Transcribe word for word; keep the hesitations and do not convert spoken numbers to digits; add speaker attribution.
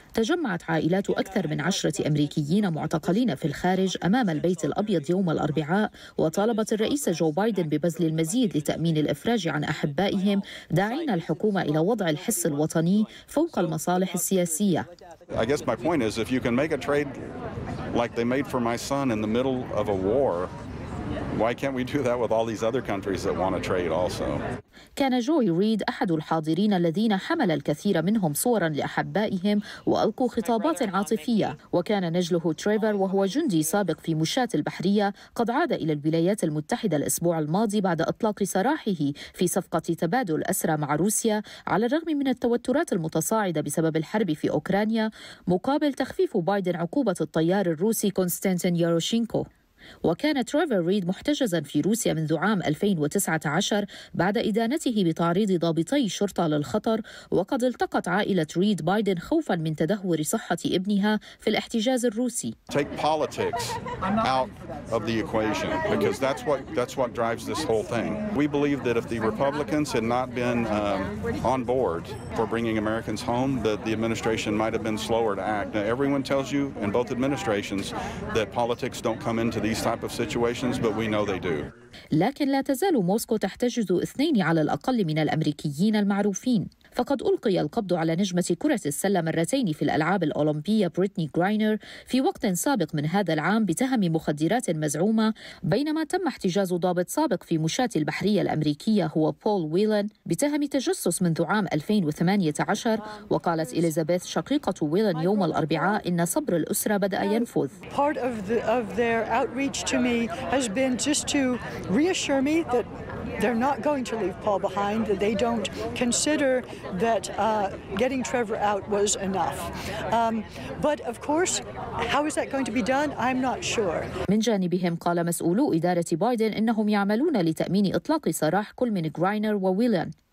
Speaker 1: تجمعت عائلات أكثر من عشرة أمريكيين معتقلين في الخارج أمام البيت الأبيض يوم الأربعاء، وطالبت الرئيس جو بايدن ببذل المزيد لتأمين الإفراج عن أحبائهم، داعين الحكومة إلى وضع الحس الوطني فوق المصالح السياسية.
Speaker 2: I guess my point is if you can make a trade like they made for my son in the middle of a war, why can't we do that with all these other countries that want to trade also?
Speaker 1: كان جوي ريد أحد الحاضرين الذين حمل الكثير منهم صورا لأحبائهم وألقوا خطابات عاطفية، وكان نجله تريفر وهو جندي سابق في مشاة البحرية قد عاد إلى الولايات المتحدة الأسبوع الماضي بعد إطلاق سراحه في صفقة تبادل أسرى مع روسيا على الرغم من التوترات المتصاعدة بسبب الحرب في أوكرانيا، مقابل تخفيف بايدن عقوبة الطيار الروسي كونستانتين ياروشينكو. وكان تريفر ريد محتجزا في روسيا منذ عام ألفين وتسعة عشر بعد إدانته بتعريض ضابطي شرطة للخطر، وقد التقت عائلة ريد بايدن خوفا من تدهور صحة ابنها في الاحتجاز الروسي.
Speaker 2: Take politics out of the equation because that's what that's what drives this whole thing. We believe that if the Republicans had not been um, on board for bringing Americans home, that the administration might have been slower to act. Now, everyone tells you in both administrations that politics don't come into these type of situations, but we know they do.
Speaker 1: لكن لا تزال موسكو تحتجز اثنين على الأقل من الأمريكيين المعروفين، فقد ألقي القبض على نجمة كرة السلة مرتين في الألعاب الأولمبية بريتني غراينر في وقت سابق من هذا العام بتهم مخدرات مزعومة، بينما تم احتجاز ضابط سابق في مشاة البحرية الأمريكية هو بول ويلان بتهم تجسس منذ عام ألفين وثمانية عشر. وقالت إليزابيث شقيقة ويلان يوم الأربعاء إن صبر الأسرة بدأ ينفذ.
Speaker 3: Part of the, of their outreach to me has been just to reassure me that they're not going to leave Paul behind, that they don't consider that uh, getting Trevor out was enough. Um, but of course, how is that going to be done? I'm not sure.
Speaker 1: من جانبهم قال مسؤولو إدارة بايدن إنهم يعملون لتأمين إطلاق سراح كل من غراينر وويلان.